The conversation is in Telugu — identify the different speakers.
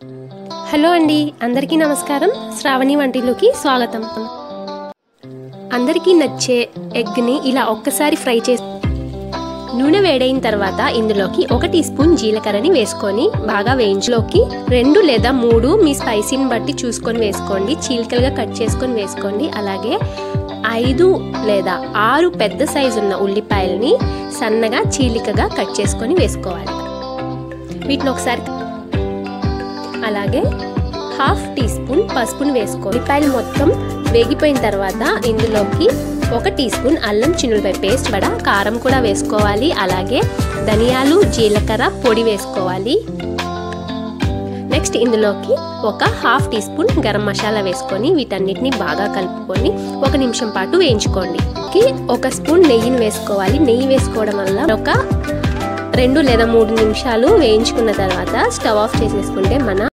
Speaker 1: హలో అండి, అందరికీ నమస్కారం. శ్రావణి వంటిలోకి స్వాగతం. అందరికీ నచ్చే ఎగ్ని ఇలా ఒక్కసారి ఫ్రై చేసి నూనె వేడైన తర్వాత ఇందులోకి 1 టీ స్పూన్ జీలకర్రని వేసుకొని బాగా వేయించలోకి 2 లేదా 3 మీ స్పైసీని బట్టి చూసుకొని వేసుకోండి. చీలికలుగా కట్ చేసుకొని వేసుకోండి. అలాగే 5 లేదా 6 పెద్ద సైజు ఉన్న ఉల్లిపాయలని సన్నగా చీలికగా కట్ చేసుకొని వేసుకోవాలి. వీటిని ఒకసారి అలాగే 1/2 టీ స్పూన్ పసుపును వేసుకోవాలి. ఉల్లిపాయలు మొత్తం వేగిపోయిన తర్వాత ఇందులోకి 1 టీ స్పూన్ అల్లం చిన్నులపాయ పేస్ట్ కారం కూడా వేసుకోవాలి. అలాగే ధనియాలు జీలకర్ర పొడి వేసుకోవాలి. నెక్స్ట్ ఇందులోకి 1/2 టీ స్పూన్ గరం మసాలా వేసుకొని వీటన్నిటిని బాగా కలుపుకొని 1 నిమిషం పాటు వేయించుకోండి. 1 స్పూన్ నెయ్యిని వేసుకోవాలి. నెయ్యి వేసుకోవడం వల్ల 2 లేదా 3 నిమిషాలు వేయించుకున్న తర్వాత స్టవ్ ఆఫ్ చేసేసుకుంటే మన